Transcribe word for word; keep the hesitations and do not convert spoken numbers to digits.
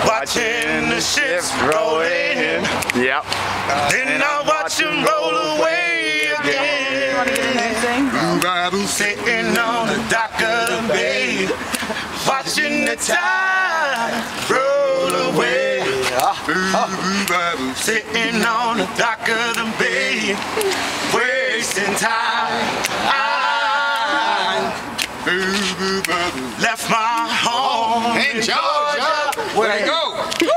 watching the ships roll in. Yep. Then I watch them roll away again. Sitting on the dock of the bay, watching the tide roll away. Sitting on the dock of the bay, wasting time. I left my home in Georgia. Where'd I go?